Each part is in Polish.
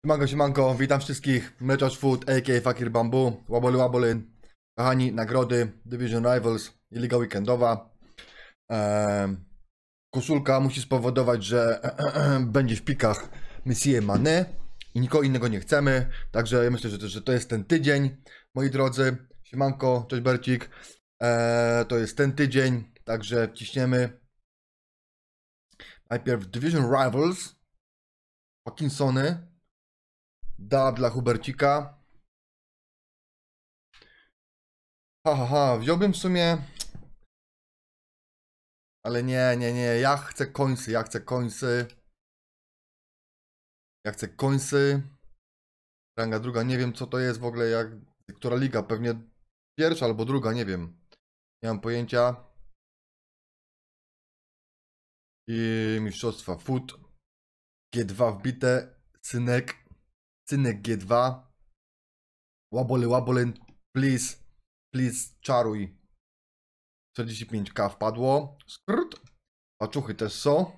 Siemanko, witam wszystkich. Meczarz Food, a.k.a. Fakir Bambu, Łaboli Łabolin. Kochani, nagrody, Division Rivals i Liga Weekendowa. Koszulka musi spowodować, że będzie w pikach Monsieur Mané i nikogo innego nie chcemy. Także ja myślę, że to jest ten tydzień, moi drodzy. Siemanko, cześć Bercik. To jest ten tydzień, także wciśniemy. Najpierw Division Rivals. Parkinsony. Da dla Hubercika. Wziąłbym w sumie. Ale nie. Ja chcę końsy. Ranga druga, nie wiem co to jest w ogóle, która liga, pewnie pierwsza albo druga, nie wiem. Nie mam pojęcia. I mistrzostwa Food. G2 wbite. Synek G2. Łabolin, please, czaruj. 45k wpadło. Skrt. Paczuchy też są.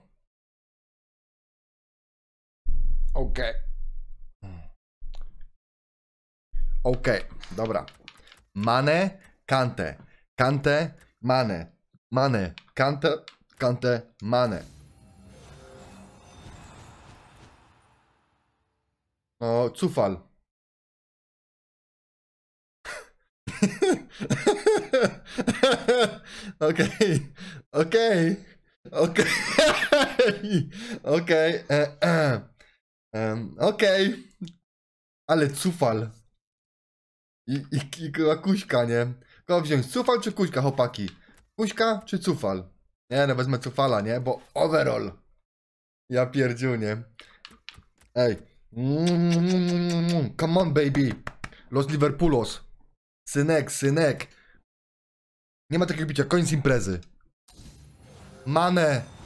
Okej, dobra. Mane, Kante, Mane, Kante, Mane. O, Zufall. Okej. Ale Zufall. I kuśka, nie? Kogo wziąć? Zufall czy kuśka, chłopaki? Kuśka czy Zufall? Nie, no wezmę Zufalla, nie? Bo overall. Ja pierdziu, nie? Ej. Come on, baby. Los Liverpoolos. Synek. Nie ma takiego bicia, koniec imprezy. Mane.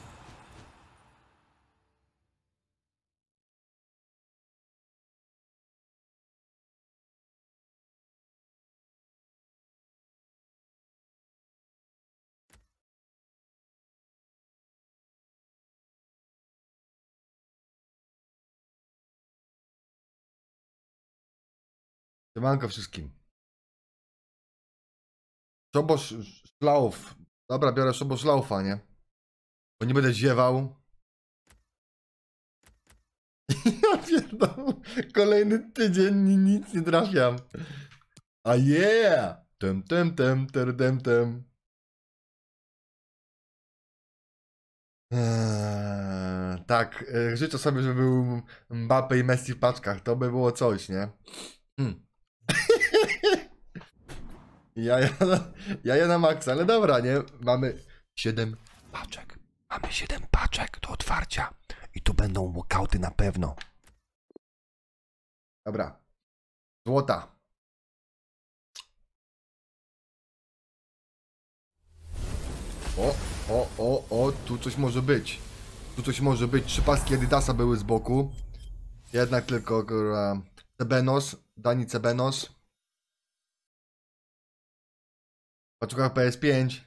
Siemanko wszystkim. Szobosz Szlauf. Dobra, biorę Szobosz Szlaufa, nie? Bo nie będę ziewał. Ja pierdolę. Kolejny tydzień nic nie trafiam. A yeah! Tem. Tak, życzę sobie, żeby był Mbappe i Messi w paczkach. To by było coś, nie? Ja na maksa, ale dobra, nie? Mamy 7 paczek. Mamy 7 paczek do otwarcia. I tu będą walkouty na pewno. Dobra. Złota. Tu coś może być. Trzy paski Adidasa były z boku. Jednak tylko Cebenos. Dani Cebenos. Paczuka PS5.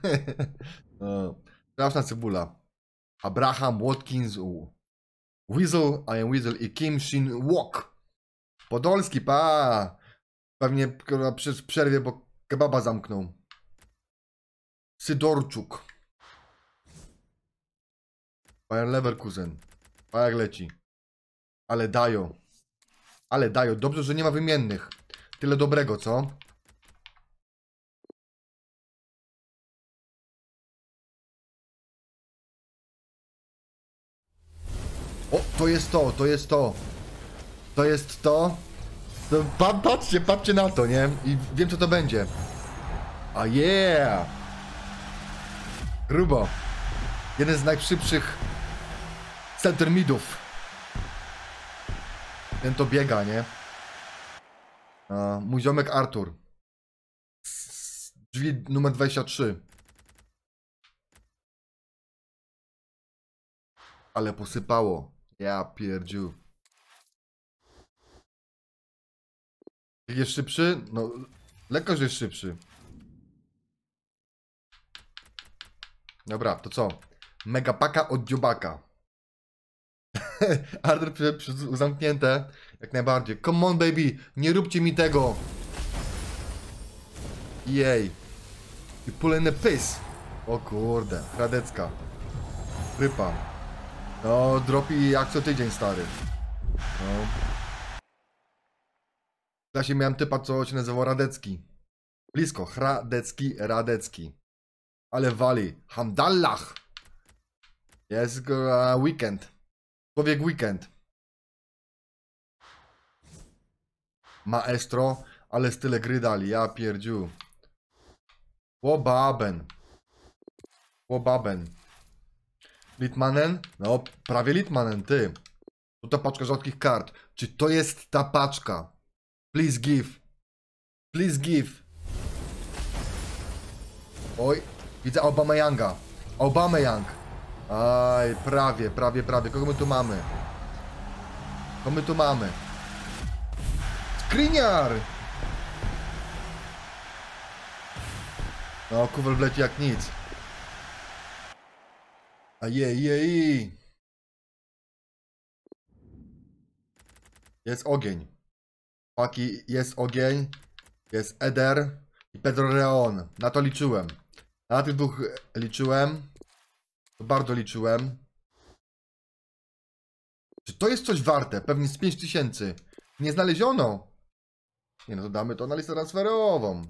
Straszna cebula. Abraham Watkins. Weasel, I am Weasel i Kim Shin Wok. Podolski, pewnie przez przerwie, bo kebaba zamknął. Sydorczuk. Bayer Leverkusen. Jak leci. Ale dają. Dobrze, że nie ma wymiennych. Tyle dobrego, co? O, to jest to. Patrzcie na to, nie? I wiem, co to będzie. A yeah! Grubo. Jeden z najszybszych center midów. Ten to biega, nie? Mój ziomek Artur. Drzwi numer 23. Ale posypało. Ja pierdziu. Jest szybszy? No, lekko, że jest szybszy. Dobra, to co? Megapaka od dziobaka. Ardor zamknięte. Jak najbardziej. Come on, baby. Nie róbcie mi tego. Jej. I puleny pys. O kurde. Radecka. Rypa. No, dropi jak co tydzień, stary. No. W klasie miałem typa, co się nazywał Radecki. Blisko. Hradecki, Radecki. Ale wali. Hamdallah. Jest weekend. Człowiek weekend. Maestro, ale style gry dali. Ja pierdziu. Łobaben. Łobaben. Litmanen? No, prawie Litmanen, ty. To ta paczka rzadkich kart. Czy to jest ta paczka? Please give. Please give. Oj, widzę Aubameyanga. Aubameyang. Aj, prawie. Kogo my tu mamy? Kogo my tu mamy? Skriniar! No, Kuwel wleci jak nic. A jej. Jest ogień. Paki, jest ogień. Jest Eder i Pedro Reon. Na to liczyłem. Na tych dwóch liczyłem. Bardzo liczyłem. Czy to jest coś warte? Pewnie z 5000. Nie znaleziono. Nie no, to damy to na listę transferową.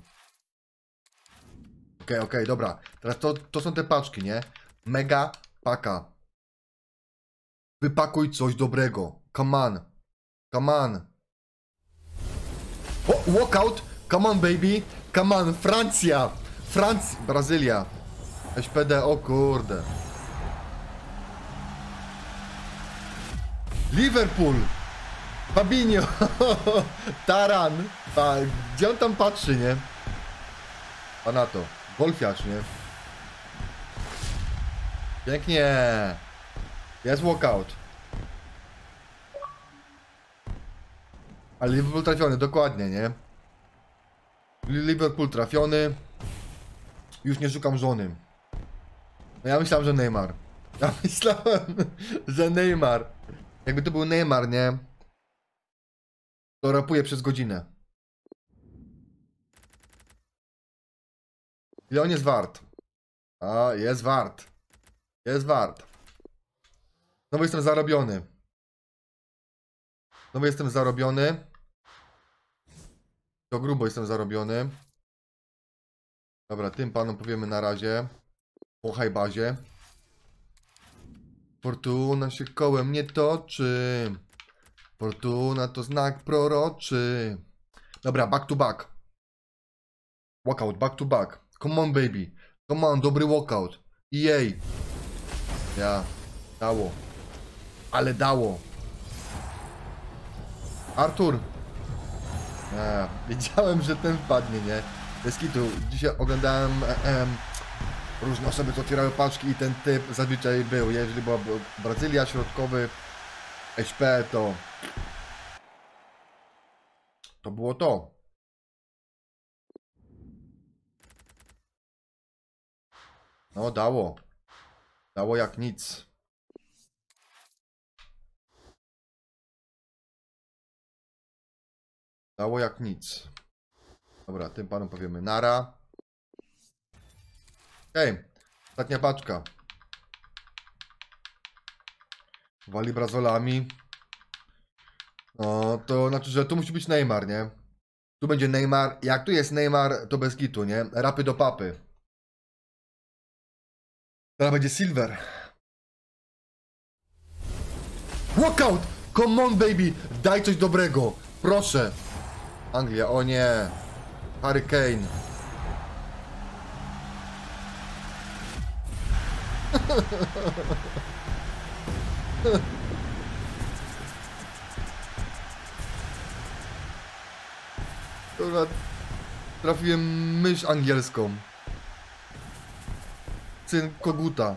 Okej, dobra. Teraz to są te paczki, nie? Mega paka. Wypakuj coś dobrego. Come on. O, walkout. Come on, baby. Come on, Francja. Brazylia. SPD, o kurde. Liverpool. Fabinho. Taran. Gdzie on tam patrzy, nie? A na to. Golfiacz, nie? Pięknie. Jest walkout. Ale Liverpool trafiony, dokładnie, nie? Liverpool trafiony. Już nie szukam żony. No ja myślałem, że Neymar. Jakby to był Neymar, nie? To rapuje przez godzinę. Ile on jest wart? A, jest wart. Znowu jestem zarobiony. To grubo jestem zarobiony. Dobra, tym panom powiemy na razie. Po high bazie. Fortuna się kołem nie toczy. Fortuna to znak proroczy. Dobra, back to back. Walkout, back to back. Come on, baby. Come on, dobry walkout. Jej. Ja. Dało. Ale dało. Artur. Wiedziałem, że ten wpadnie, nie? Bez kitu. Dzisiaj oglądałem różne osoby, co otwierały paczki i ten typ zazwyczaj był. Jeżeli była Brazylia, środkowy, HP, to było to. No, dało. Dało jak nic. Dało jak nic. Dobra, tym panom powiemy nara. Okej, ostatnia paczka. Wali brazolami. No, to znaczy, że tu musi być Neymar, nie? Tu będzie Neymar. Jak tu jest Neymar, to bez kitu, nie? Rapy do papy. Teraz będzie Silver. Walkout! Come on, baby! Daj coś dobrego. Proszę. Anglia, o nie. Harry Kane. Dobra, trafiłem mysz angielską. Syn koguta.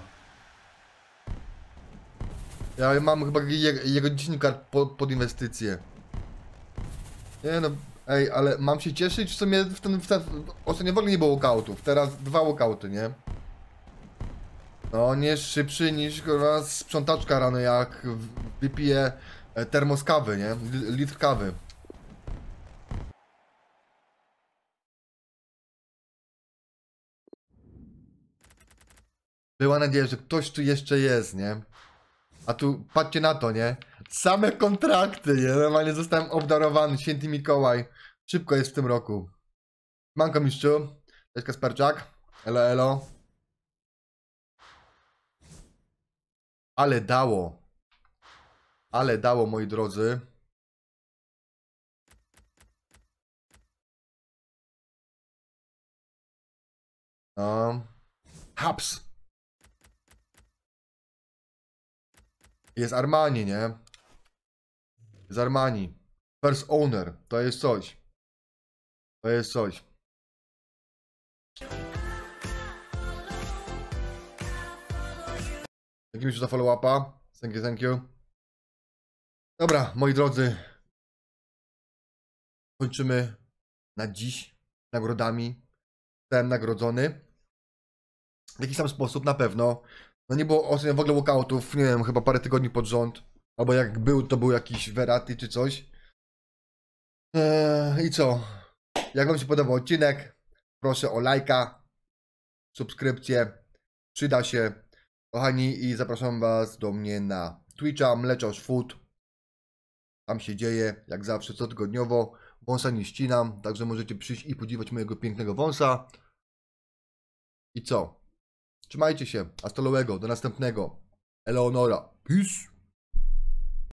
Ja mam chyba jego 10 kart pod inwestycje. Nie no, ej, ale mam się cieszyć, w sumie ostatnio w ogóle nie było walkoutów. Teraz 2 walkouty, nie? No on jest szybszy niż kurwa sprzątaczka rano, jak wypije termos kawy, nie? Litr kawy. Była nadzieja, że ktoś tu jeszcze jest, nie? A tu patrzcie na to, nie? Same kontrakty, nie? Normalnie zostałem obdarowany, święty Mikołaj. Szybko jest w tym roku. Manko mistrzu. Cześć Kasperczak. Elo, elo. Ale dało. Ale dało, moi drodzy. No. Haps. Jest Armani, nie? Jest Armani. First owner. To jest coś. To jest coś. Dzięki mi za follow-upa. Thank you, thank you. Dobra, moi drodzy. Kończymy na dziś nagrodami. Zostałem nagrodzony. W jakiś tam sposób, na pewno. No nie było ostatnio w ogóle walkoutów, nie wiem, chyba parę tygodni pod rząd. Albo jak był, to był jakiś Verati czy coś. I co? Jak wam się podobał odcinek, proszę o lajka, subskrypcję. Przyda się. Kochani, i zapraszam was do mnie na Twitcha, Mleczarz Food. Tam się dzieje, jak zawsze, cotygodniowo. Wąsa nie ścinam, także możecie przyjść i podziwiać mojego pięknego wąsa. I co? Trzymajcie się. Hasta luego. Do następnego. Eleonora. Peace.